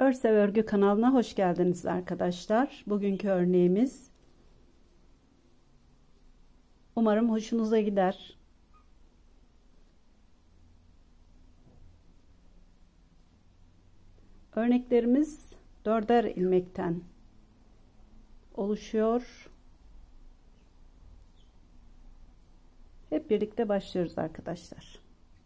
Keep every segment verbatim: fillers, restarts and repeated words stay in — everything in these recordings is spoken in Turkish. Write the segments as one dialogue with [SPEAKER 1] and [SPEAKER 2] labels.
[SPEAKER 1] Örsev Örgü kanalına hoş geldiniz arkadaşlar. Bugünkü örneğimiz umarım hoşunuza gider. Örneklerimiz dörder ilmekten oluşuyor. Hep birlikte başlıyoruz arkadaşlar.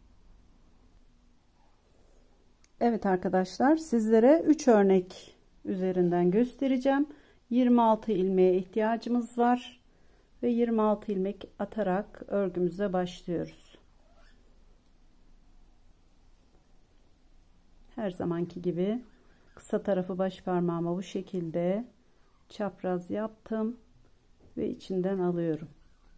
[SPEAKER 1] Evet arkadaşlar, sizlere üç örnek üzerinden göstereceğim. yirmi altı ilmeğe ihtiyacımız var ve yirmi altı ilmek atarak örgümüze başlıyoruz. Her zamanki gibi kısa tarafı baş parmağıma bu şekilde çapraz yaptım ve içinden alıyorum.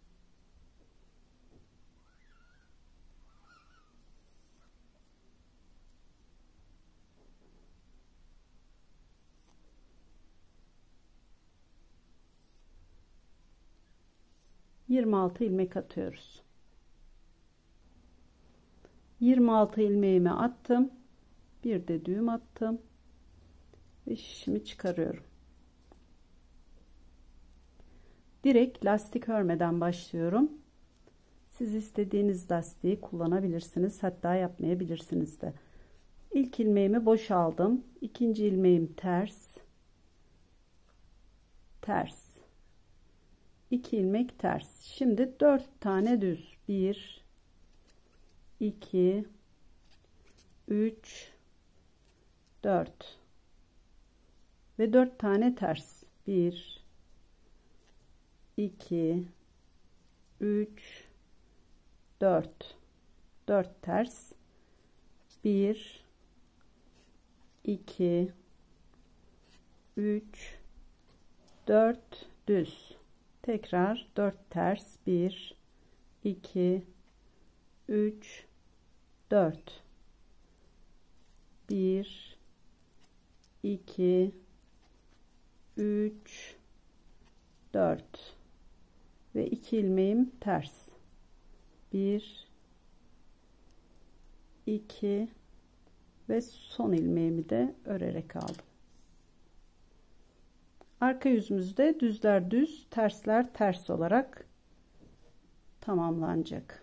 [SPEAKER 1] yirmi altı ilmek atıyoruz. yirmi altı ilmeğimi attım. Bir de düğüm attım ve şişimi çıkarıyorum. Direkt lastik örmeden başlıyorum. Siz istediğiniz lastiği kullanabilirsiniz, hatta yapmayabilirsiniz de. İlk ilmeğimi boşaldım. İkinci ilmeğim ters, ters, iki ilmek ters. Şimdi dört tane düz. bir iki üç dört ve dört tane ters. bir iki üç dört, dört ters. bir iki üç dört düz. Tekrar dört ters. bir iki üç dört, bir iki üç dört ve iki ilmeğim ters. bir iki ve son ilmeğimi de örerek aldım. Arka yüzümüzde düzler düz, tersler ters olarak tamamlanacak.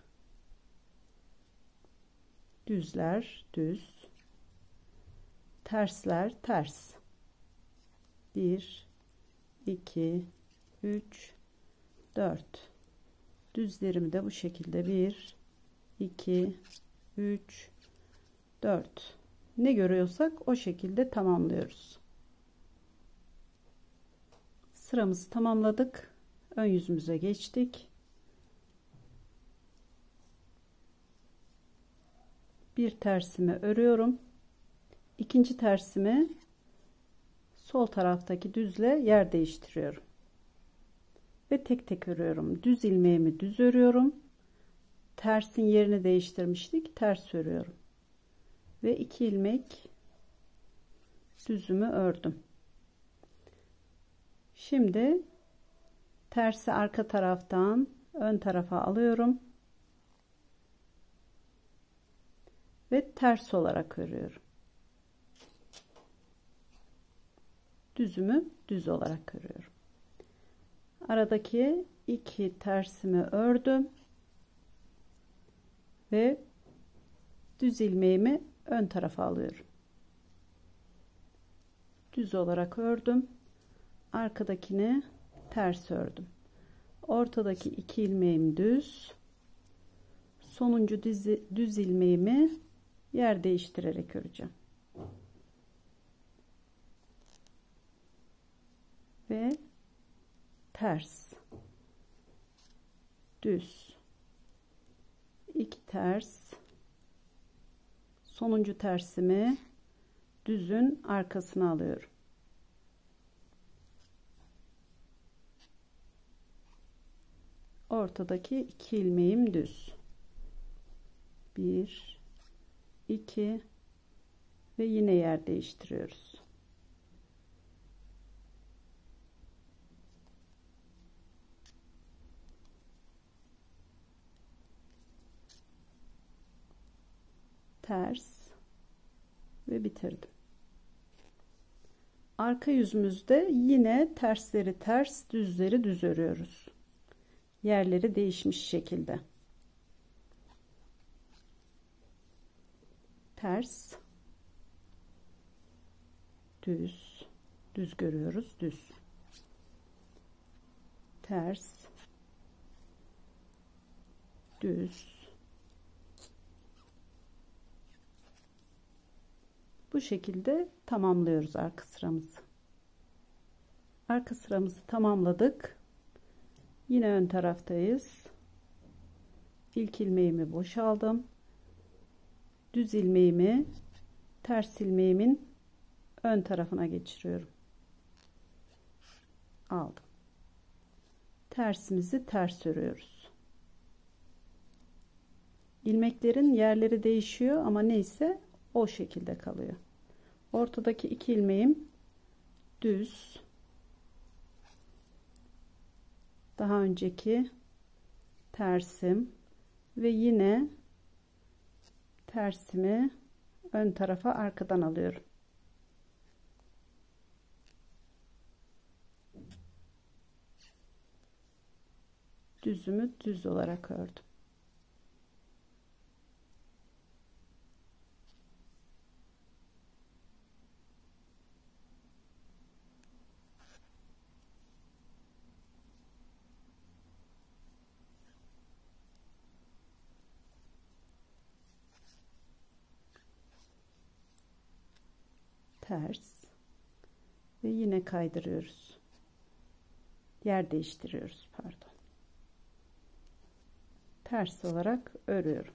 [SPEAKER 1] Düzler düz, tersler ters. bir iki üç dört. Düzlerimi de bu şekilde bir iki üç dört. Ne görüyorsak o şekilde tamamlıyoruz. Sıramızı tamamladık. Ön yüzümüze geçtik. Bir tersimi örüyorum. İkinci tersimi sol taraftaki düzle yer değiştiriyorum. Ve tek tek örüyorum. Düz ilmeğimi düz örüyorum. Tersin yerini değiştirmiştik. Ters örüyorum. Ve iki ilmek düzümü ördüm. Şimdi tersi arka taraftan ön tarafa alıyorum. Ve ters olarak örüyorum. Düzümü düz olarak örüyorum. Aradaki iki tersimi ördüm ve düz ilmeğimi ön tarafa alıyorum. Düz olarak ördüm. Arkadakini ters ördüm. Ortadaki iki ilmeğim düz. Sonuncu düz, düz ilmeğimi yer değiştirerek öreceğim. Ve ters, düz, iki ters, sonuncu tersimi düzün arkasına alıyorum. Ortadaki iki ilmeğim düz. bir iki ve yine yer değiştiriyoruz. Ters ve bitirdim. Arka yüzümüzde yine tersleri ters, düzleri düz örüyoruz. Yerleri değişmiş şekilde. Ters, düz, düz görüyoruz, düz. Ters, düz. Bu şekilde tamamlıyoruz arka sıramızı. Arka sıramızı tamamladık. Yine ön taraftayız. İlk ilmeğimi boşaldım. Düz ilmeğimi ters ilmeğimin ön tarafına geçiriyorum. Aldım. Tersimizi ters örüyoruz. İlmeklerin yerleri değişiyor ama neyse o şekilde kalıyor. Ortadaki iki ilmeğim düz. Daha önceki tersim ve yine tersimi ön tarafa arkadan alıyorum. Düzümü düz olarak ördüm. Ters ve yine kaydırıyoruz. Yer değiştiriyoruz, pardon. Ters olarak örüyorum.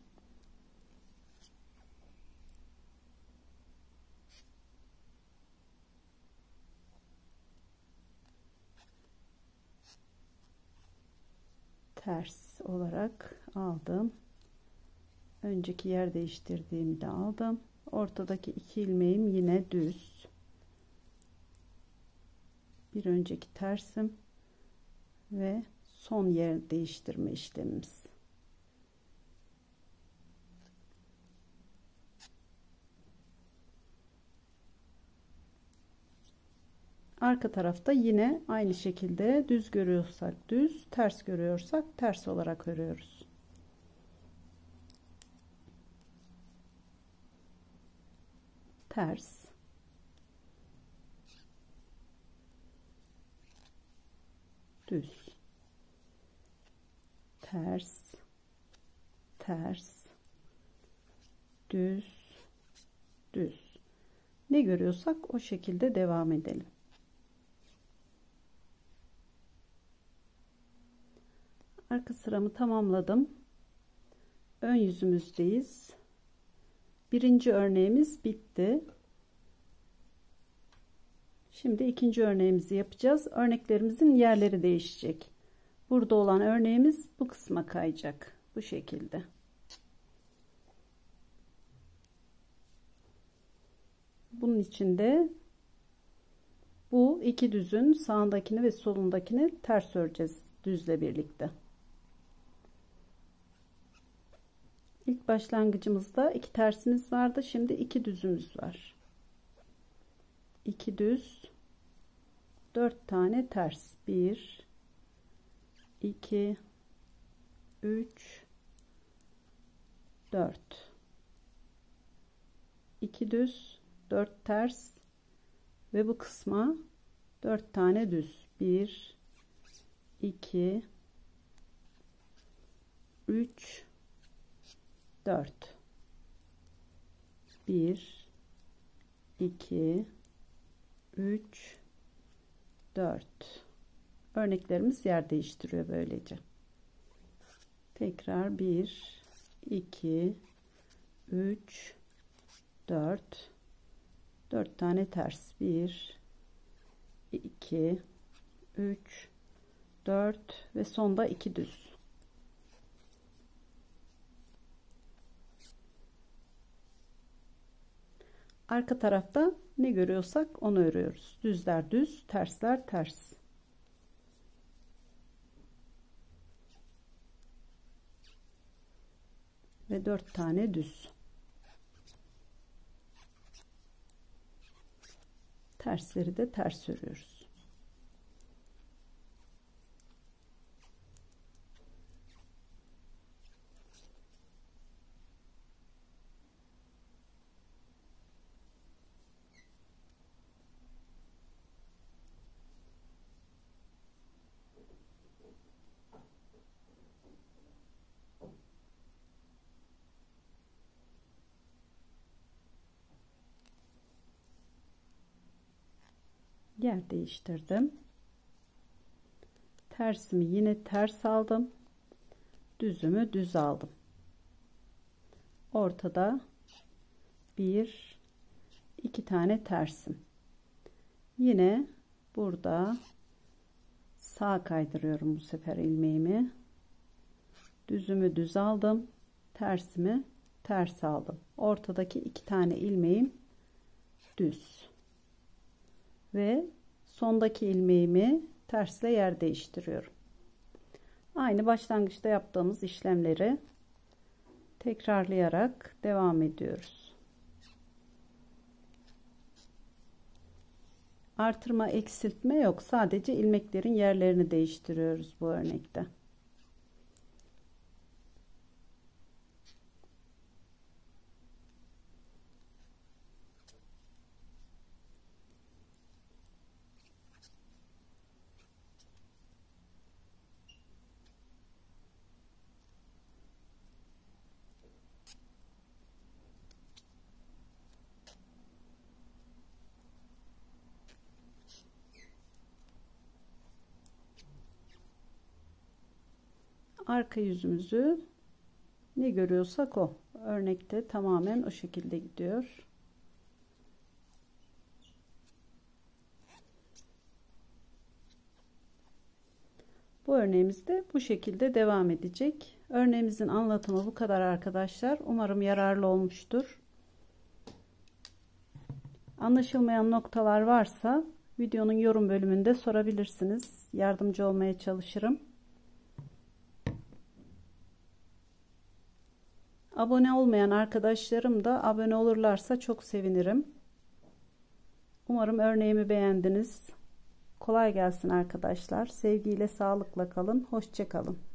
[SPEAKER 1] Ters olarak aldım. Önceki yer değiştirdiğimi de aldım. Ortadaki iki ilmeğim yine düz. Bir önceki tersim ve son yer değiştirme işlemimiz. Arka tarafta yine aynı şekilde düz görüyorsak düz, ters görüyorsak ters olarak örüyoruz. Ters, düz, ters, ters, düz, düz. Ne görüyorsak o şekilde devam edelim. Arka sıramı tamamladım. Ön yüzümüzdeyiz. Birinci örneğimiz bitti. Şimdi ikinci örneğimizi yapacağız. Örneklerimizin yerleri değişecek. Burada olan örneğimiz bu kısma kayacak. Bu şekilde. Bunun için de bu iki düzün sağındakini ve solundakini ters öreceğiz düzle birlikte. İlk başlangıcımızda iki tersimiz vardı. Şimdi iki düzümüz var. iki düz, dört tane ters. bir, iki, üç, dört. iki düz, dört ters ve bu kısma dört tane düz. bir, iki, üç, dört. bir, iki, üç, dört. Örneklerimiz yer değiştiriyor böylece. Tekrar bir, iki, üç, dört. dört tane ters. bir, iki, üç, dört ve sonda iki düz. Arka tarafta ne görüyorsak onu örüyoruz. Düzler düz, tersler ters. Ve dört tane düz. Tersleri de ters örüyoruz. Yer değiştirdim. Tersimi yine ters aldım. Düzümü düz aldım. Ortada bir iki tane tersim. Yine burada sağa kaydırıyorum bu sefer ilmeğimi. Düzümü düz aldım. Tersimi ters aldım. Ortadaki iki tane ilmeğim düz. Ve sondaki ilmeğimi tersle yer değiştiriyorum. Aynı başlangıçta yaptığımız işlemleri tekrarlayarak devam ediyoruz. Artırma, eksiltme yok. Sadece ilmeklerin yerlerini değiştiriyoruz bu örnekte. Arka yüzümüzü ne görüyorsak o. Örnekte tamamen o şekilde gidiyor. Bu örneğimiz de bu şekilde devam edecek. Örneğimizin anlatımı bu kadar arkadaşlar. Umarım yararlı olmuştur. Anlaşılmayan noktalar varsa videonun yorum bölümünde sorabilirsiniz. Yardımcı olmaya çalışırım. Abone olmayan arkadaşlarım da abone olurlarsa çok sevinirim. Umarım örneğimi beğendiniz. Kolay gelsin arkadaşlar. Sevgiyle, sağlıkla kalın. Hoşça kalın.